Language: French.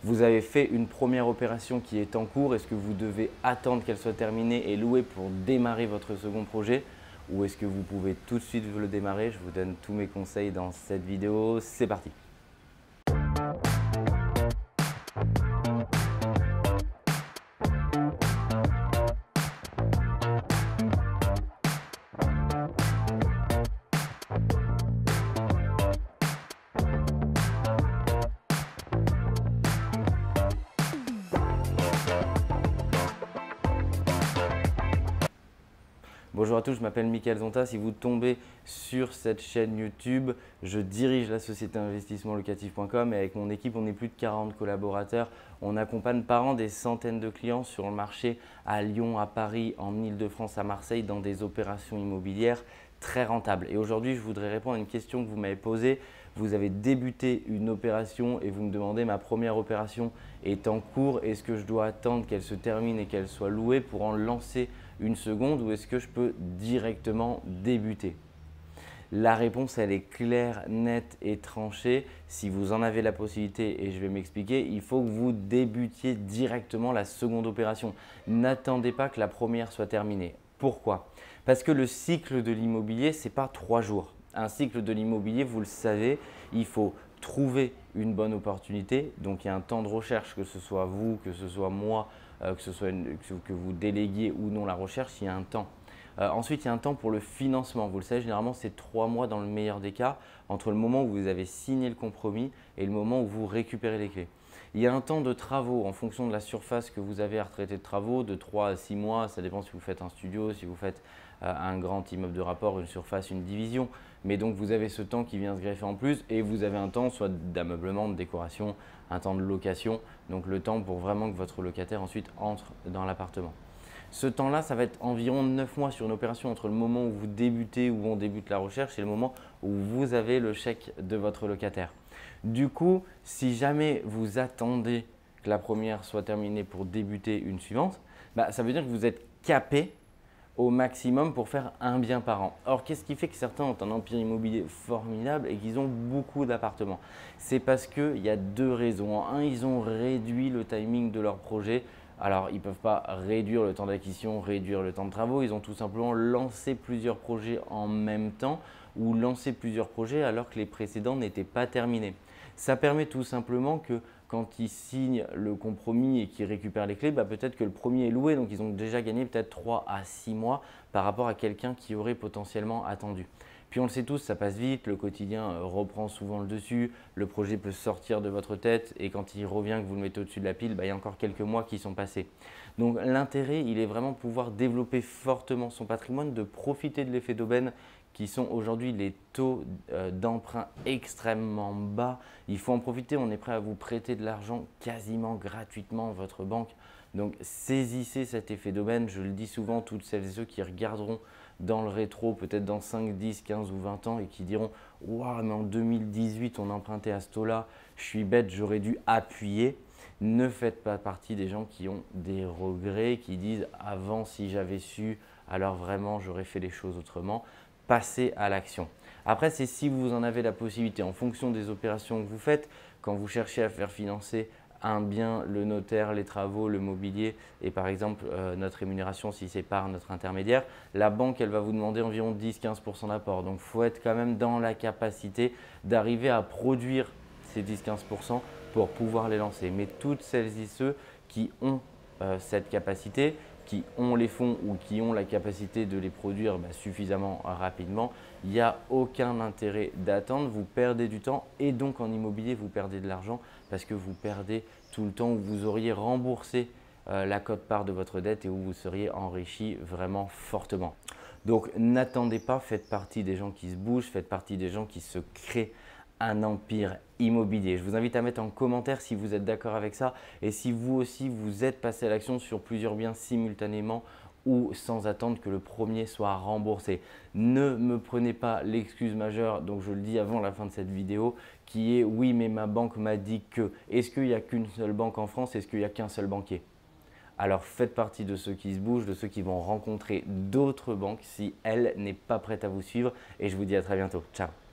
Vous avez fait une première opération qui est en cours. Est-ce que vous devez attendre qu'elle soit terminée et louer pour démarrer votre second projet? Ou est-ce que vous pouvez tout de suite le démarrer? Je vous donne tous mes conseils dans cette vidéo. C'est parti! Bonjour à tous, je m'appelle Mickaël Zonta. Si vous tombez sur cette chaîne YouTube, je dirige la société investissementlocatif.com et avec mon équipe, on est plus de 40 collaborateurs. On accompagne par an des centaines de clients sur le marché à Lyon, à Paris, en Île-de-France, à Marseille, dans des opérations immobilières très rentables. Et aujourd'hui, je voudrais répondre à une question que vous m'avez posée. Vous avez débuté une opération et vous me demandez ma première opération est en cours. Est-ce que je dois attendre qu'elle se termine et qu'elle soit louée pour en lancer une seconde ou est-ce que je peux directement débuter? La réponse, elle est claire, nette et tranchée. Si vous en avez la possibilité, et je vais m'expliquer, il faut que vous débutiez directement la seconde opération. N'attendez pas que la première soit terminée. Pourquoi? Parce que le cycle de l'immobilier, ce n'est pas 3 jours. Un cycle de l'immobilier, vous le savez, il faut trouver une bonne opportunité. Donc, il y a un temps de recherche, que ce soit vous, que ce soit moi, que vous déléguiez ou non la recherche, il y a un temps. Ensuite, il y a un temps pour le financement. Vous le savez, généralement, c'est 3 mois dans le meilleur des cas, entre le moment où vous avez signé le compromis et le moment où vous récupérez les clés. Il y a un temps de travaux en fonction de la surface que vous avez à retraiter de travaux, de 3 à 6 mois. Ça dépend si vous faites un studio, si vous faites un grand immeuble de rapport, une surface, une division. Mais donc, vous avez ce temps qui vient se greffer en plus et vous avez un temps soit d'ameublement, de décoration, un temps de location. Donc, le temps pour vraiment que votre locataire ensuite entre dans l'appartement. Ce temps-là, ça va être environ 9 mois sur une opération entre le moment où vous débutez, où on débute la recherche et le moment où vous avez le chèque de votre locataire. Du coup, si jamais vous attendez que la première soit terminée pour débuter une suivante, ça veut dire que vous êtes capé au maximum pour faire un bien par an. Or, qu'est-ce qui fait que certains ont un empire immobilier formidable et qu'ils ont beaucoup d'appartements? C'est parce qu'il y a 2 raisons. En un, ils ont réduit le timing de leur projet. Alors, ils ne peuvent pas réduire le temps d'acquisition, réduire le temps de travaux. Ils ont tout simplement lancé plusieurs projets en même temps ou lancé plusieurs projets alors que les précédents n'étaient pas terminés. Ça permet tout simplement que quand ils signent le compromis et qu'ils récupèrent les clés, peut-être que le premier est loué. Donc, ils ont déjà gagné peut-être 3 à 6 mois par rapport à quelqu'un qui aurait potentiellement attendu. Puis on le sait tous, ça passe vite, le quotidien reprend souvent le dessus, le projet peut sortir de votre tête et quand il revient, que vous le mettez au-dessus de la pile, il y a encore quelques mois qui sont passés. Donc l'intérêt, il est vraiment de pouvoir développer fortement son patrimoine, de profiter de l'effet d'aubaine qui sont aujourd'hui les taux d'emprunt extrêmement bas. Il faut en profiter, on est prêt à vous prêter de l'argent quasiment gratuitement à votre banque. Donc saisissez cet effet d'aubaine, je le dis souvent, toutes celles et ceux qui regarderont dans le rétro, peut-être dans 5, 10, 15 ou 20 ans et qui diront « Waouh, mais en 2018, on empruntait à ce taux-là, je suis bête, j'aurais dû appuyer ». Ne faites pas partie des gens qui ont des regrets, qui disent « Avant, si j'avais su, alors vraiment, j'aurais fait les choses autrement ». Passez à l'action. Après, c'est si vous en avez la possibilité, en fonction des opérations que vous faites, quand vous cherchez à faire financer un bien, le notaire, les travaux, le mobilier et par exemple notre rémunération si c'est par notre intermédiaire, la banque elle va vous demander environ 10-15% d'apport. Donc il faut être quand même dans la capacité d'arriver à produire ces 10-15% pour pouvoir les lancer. Mais toutes celles et ceux qui ont cette capacité, qui ont les fonds ou qui ont la capacité de les produire suffisamment rapidement, il n'y a aucun intérêt d'attendre. Vous perdez du temps et donc en immobilier, vous perdez de l'argent parce que vous perdez tout le temps où vous auriez remboursé la quote-part de votre dette et où vous seriez enrichi vraiment fortement. Donc n'attendez pas, faites partie des gens qui se bougent, faites partie des gens qui se créent un empire immobilier. Je vous invite à mettre en commentaire si vous êtes d'accord avec ça et si vous aussi vous êtes passé à l'action sur plusieurs biens simultanément ou sans attendre que le premier soit remboursé. Ne me prenez pas l'excuse majeure, donc je le dis avant la fin de cette vidéo, qui est oui mais ma banque m'a dit que. Est-ce qu'il n'y a qu'une seule banque en France? Est-ce qu'il n'y a qu'un seul banquier? Alors faites partie de ceux qui se bougent, de ceux qui vont rencontrer d'autres banques si elle n'est pas prête à vous suivre et je vous dis à très bientôt. Ciao.